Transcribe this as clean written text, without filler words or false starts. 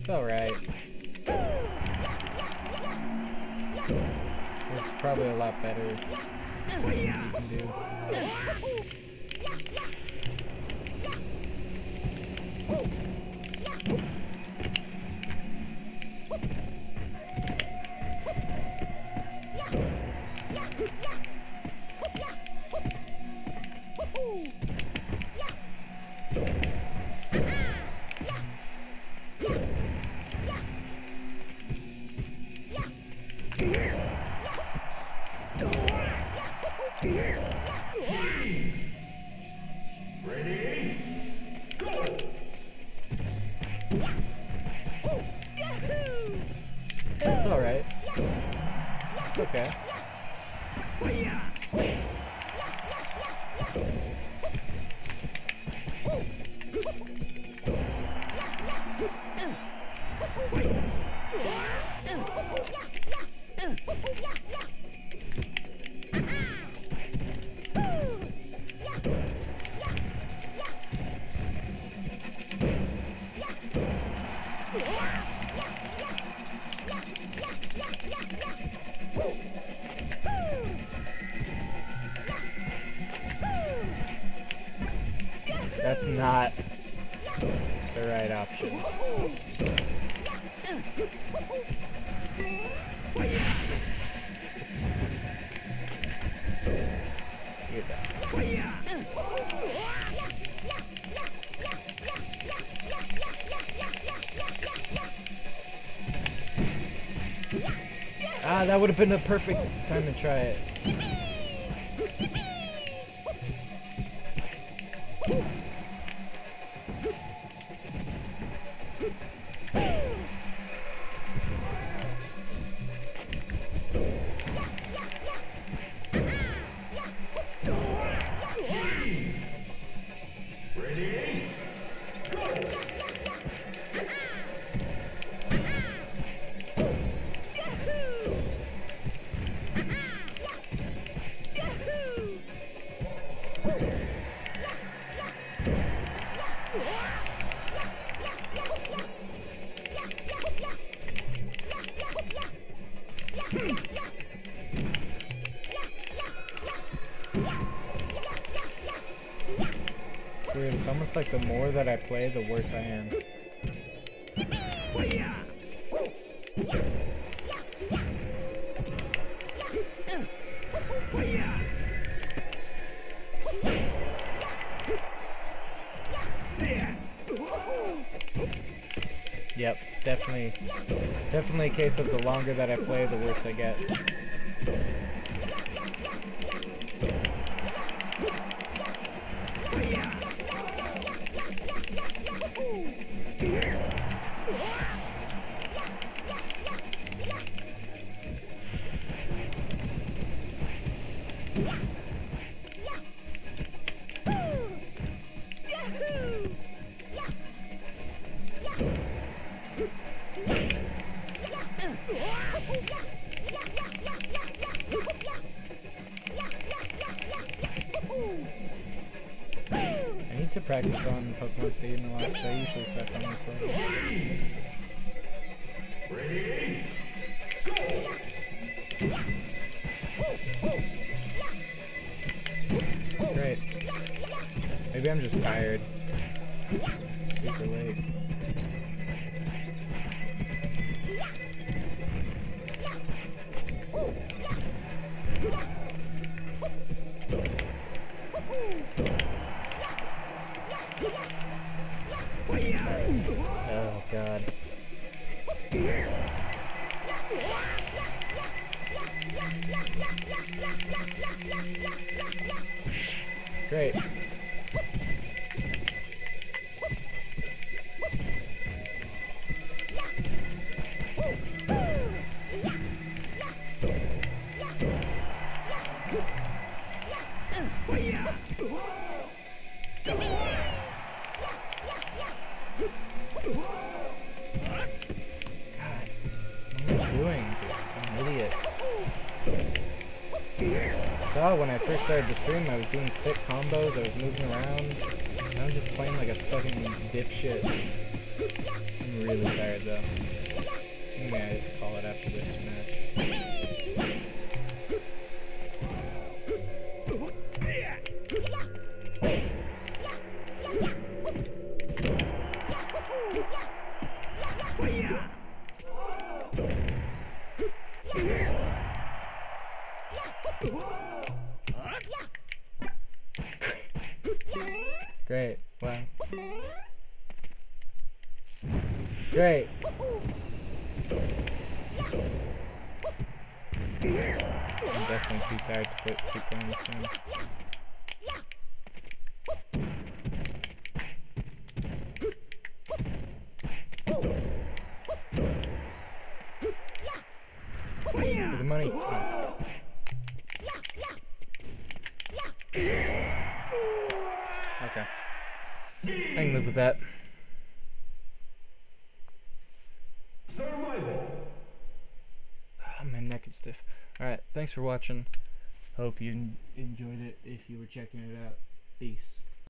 It's alright. There's probably a lot better things you can do. Ready? Go! It's alright. It's okay. That's not the right option. You're done. Ah, that would have been a perfect time to try it. Ready? Go! Weird, it's almost like the more that I play, the worse I am. Yep, definitely a case of the longer that I play, the worse I get. I need to practice on Pokemon Stadium a lot because I usually suck on this level. Ready? Go! Great. Maybe I'm just tired. Super late. Oh god. Great. Saw when I first started the stream, I was doing sick combos, I was moving around, and I'm just playing like a fucking dipshit. I'm I'm really tired though. Maybe I call it after this match. Great. Wow. Great. I'm definitely too tired to keep playing this game. For the money. Oh. Okay. I can live with that. Survival. My neck is stiff. Alright, thanks for watching. Hope you enjoyed it if you were checking it out. Peace.